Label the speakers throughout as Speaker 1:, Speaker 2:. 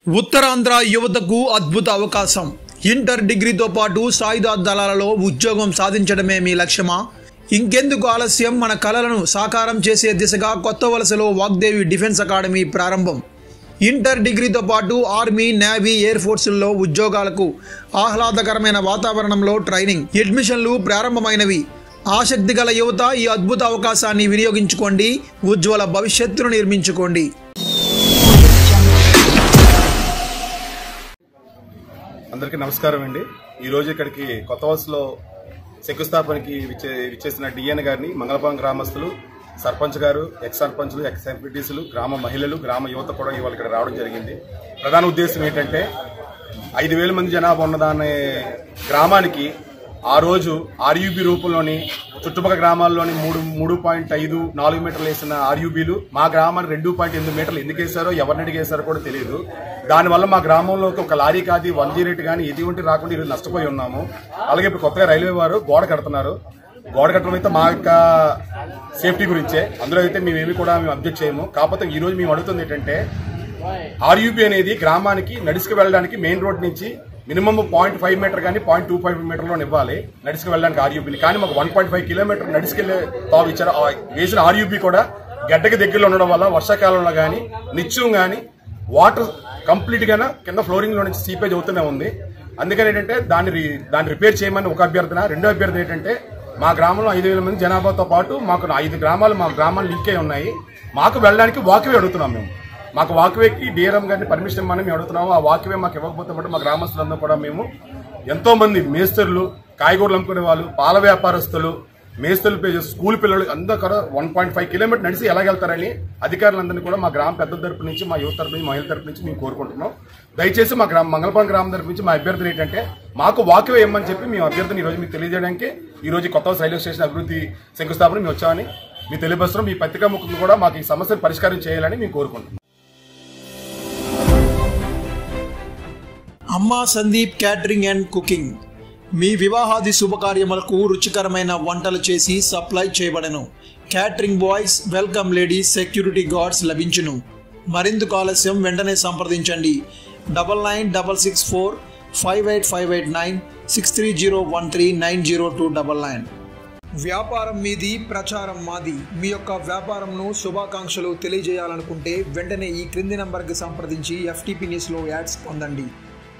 Speaker 1: ఉత్తరాంధ్ర యువతకు అద్భుత అవకాశం. ఇంటర్ డిగ్రీతో పాటు సాయుధ దళాలలో ఉద్యోగం సాధించడమే మీ లక్ష్యమా? ఇంకెందుకు ఆలస్యం? మన కలలను సాకారం చేసే దిశగా కొత్త వలసలో వాగ్దేవి డిఫెన్స్ అకాడమీ ప్రారంభం. ఇంటర్ డిగ్రీతో పాటు ఆర్మీ, నేవీ, ఎయిర్ ఫోర్సుల్లో ఉద్యోగాలకు ఆహ్లాదకరమైన వాతావరణంలో ట్రైనింగ్, అడ్మిషన్లు ప్రారంభమైనవి. ఆసక్తి గల యువత ఈ అద్భుత అవకాశాన్ని వినియోగించుకోండి. ఉజ్వల భవిష్యత్తును నిర్మించుకోండి.
Speaker 2: అందరికీ నమస్కారం అండి. ఈరోజు ఇక్కడికి కొత్త వలసలో శంకుస్థాపనకి విచ్చేసిన డిఎన్ గారిని, మంగళపాలెం గ్రామస్తులు, సర్పంచ్ గారు, ఎక్స్ సర్పంచ్లు, ఎక్స్ ఎంపీటీసీలు, గ్రామ మహిళలు, గ్రామ యువత కూడా ఇవాళ ఇక్కడ రావడం జరిగింది. ప్రధాన ఉద్దేశం ఏంటంటే 5,000 మంది జనాభా ఉన్నదానే గ్రామానికి ఆ రోజు ఆర్యూబీ రూపంలోని చుట్టుపక్కల గ్రామాల్లోని 3.5-4 మీటర్లు వేసిన ఆర్యూబీలు మా గ్రామాన్ని 2.8 మీటర్లు ఎందుకు వేశారో, ఎవరిని అడిగేశారో కూడా తెలియదు. దానివల్ల మా గ్రామంలోకి ఒక లారీ కాదు, 108 కానీ ఎటువంటి రాకుండా ఈరోజు నష్టపోయి ఉన్నాము. అలాగే ఇప్పుడు కొత్తగా రైల్వే వారు గోడ కడుతున్నారు. గోడ కట్టడం అయితే మా యొక్క సేఫ్టీ గురించే, అందులో అయితే మేమేమి కూడా అబ్జెక్ట్ చేయము. కాకపోతే ఈ రోజు మేము అడుగుతుంది ఏంటంటే, ఆర్యూబీ అనేది గ్రామానికి నడుచుకు వెళ్ళడానికి మెయిన్ రోడ్ నుంచి మినిమం 0.5 మీటర్ కానీ 0.25 మీటర్లో ఇవ్వాలి నడుచుకు వెళ్ళడానికి ఆర్యూబీని. కానీ మాకు 1.5 కిలోమీటర్ నడుచుకెళ్లే తావు ఇచ్చారు. వేసిన ఆర్యూబీ కూడా గడ్డకి దగ్గరలో ఉండడం వల్ల వర్షాకాలంలో కానీ నిత్యం కానీ వాటర్ కంప్లీట్ గా కింద ఫ్లోరింగ్ లో నుంచి సీపేజ్ అవుతూనే ఉంది. అందుకని ఏంటంటే దాన్ని రిపేర్ చేయమని ఒక అభ్యర్థన. రెండో అభ్యర్థన ఏంటంటే, మా గ్రామంలో 5,000 మంది జనాభాతో పాటు మాకు 5 గ్రామాలు మా గ్రామాలు లింక్ అయి ఉన్నాయి. మాకు వెళ్ళడానికి వాక్వే అడుగుతున్నాం. మేము మాకు వాక్వేకి డిఆర్ఎం గారిని పర్మిషన్ ఇవ్వమని మేము అడుగుతున్నాము. ఆ వాక్వే మాకు ఇవ్వకపోతే మటు మా గ్రామస్తులందరూ కూడా మేము ఎంతో మంది మేస్తరులు, కాయగూరలు అమ్ముకునే వాళ్ళు, పాల వ్యాపారస్తులు, మేస్తరులు, స్కూల్ పిల్లలు అందరూ కూడా 1.5 కిలోమీటర్ నడిచి ఎలాగెళ్తారని అధికారులందరినీ కూడా మా గ్రామ పెద్ద తరపు నుంచి, మా యువత తరపు నుంచి, మహిళల తరపు నుంచి మేము కోరుకుంటున్నాం. దయచేసి మా మంగళపాలెం గ్రామం తరపు నుంచి మా అభ్యర్థన ఏంటంటే, మాకు వాక్వే ఇవ్వమని చెప్పి మేము అభ్యర్థన ఈ రోజు మీకు తెలియజేయడానికి ఈ రోజు కొత్త రైల్వే స్టేషన్ అభివృద్ధి శంకుస్థాపన మేము వచ్చామని మీ తెలియపరుస్తున్నాం. మీ పత్రికా ముఖంగా కూడా మాకు ఈ సమస్యను పరిష్కారం చేయాలని మేము కోరుకుంటున్నాం.
Speaker 1: అమ్మా సందీప్ క్యాటరింగ్ అండ్ కుకింగ్. మీ వివాహాది శుభకార్యములకు రుచికరమైన వంటలు చేసి సప్లై చేయబడను. Catering boys, welcome ladies, security guards లభించును. మరిందుకు ఆలస్యం వెంటనే సంప్రదించండి. 9966458589 6301390299. వ్యాపారం మీది, ప్రచారం మాది. మీ యొక్క వ్యాపారంను శుభాకాంక్షలు తెలియజేయాలనుకుంటే వెంటనే ఈ క్రింది నంబర్కి సంప్రదించి FTP న్యూస్లో యాడ్స్ పొందండి.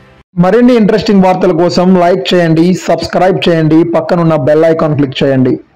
Speaker 1: మరిన్ని ఇంట్రెస్టింగ్ వార్తల కోసం లైక్ చేయండి, సబ్స్క్రైబ్ చేయండి, పక్కనున్న బెల్ ఐకాన్ క్లిక్ చేయండి.